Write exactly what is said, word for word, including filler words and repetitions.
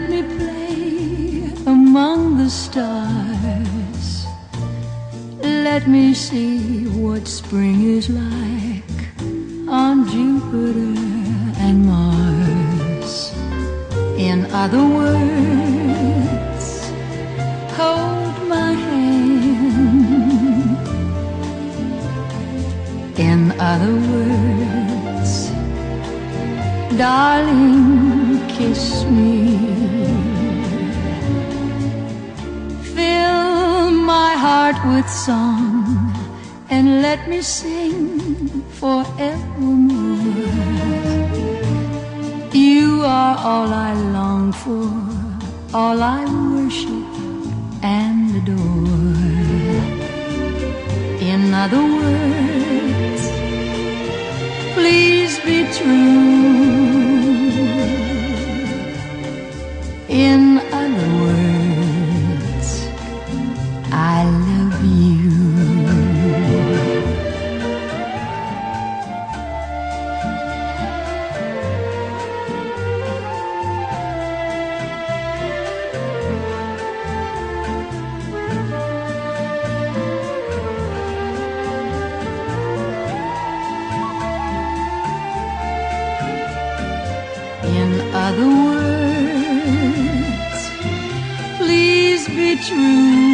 me play among the stars. Let me see what spring is like on Jupiter and Mars. In other words, hold my hand. In other words, darling, kiss me. Fill my heart with song and let me sing forevermore. You are all I long for, all I worship and adore. In other words, please be true. In other words, I love you. In other words, please be true.